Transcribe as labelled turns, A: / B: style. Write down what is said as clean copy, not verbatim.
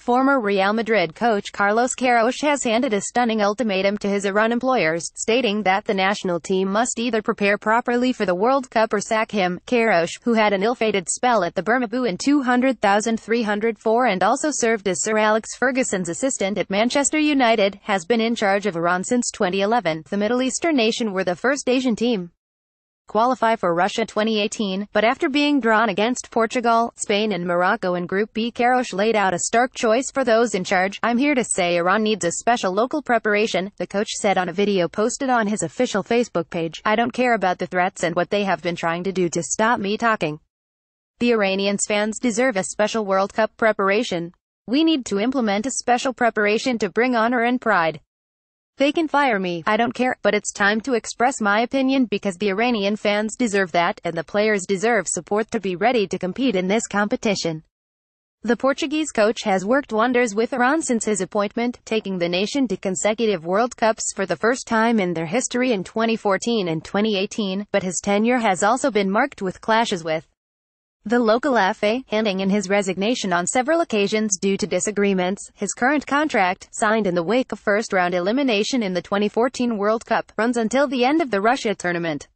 A: Former Real Madrid coach Carlos Queiroz has handed a stunning ultimatum to his Iran employers, stating that the national team must either prepare properly for the World Cup or sack him. Queiroz, who had an ill-fated spell at the Bernabeu in 2004 and also served as Sir Alex Fergusons' assistant at Manchester United, has been in charge of Iran since 2011. The Middle Eastern nation were the first Asian team qualify for Russia 2018, but after being drawn against Portugal, Spain and Morocco in Group B, Queiroz laid out a stark choice for those in charge. "I'm here to say Iran needs a special local preparation," the coach said on a video posted on his official Facebook page. "I don't care about the threats and what they have been trying to do to stop me talking. The Iranians fans deserve a special World Cup preparation. We need to implement a special preparation to bring honor and pride. They can fire me, I don't care, but it's time to express my opinion because the Iranian fans deserve that, and the players deserve support to be ready to compete in this competition." The Portuguese coach has worked wonders with Iran since his appointment, taking the nation to consecutive World Cups for the first time in their history in 2014 and 2018, but his tenure has also been marked with clashes with the local FA, handing in his resignation on several occasions due to disagreements. His current contract, signed in the wake of first-round elimination in the 2014 World Cup, runs until the end of the Russia tournament.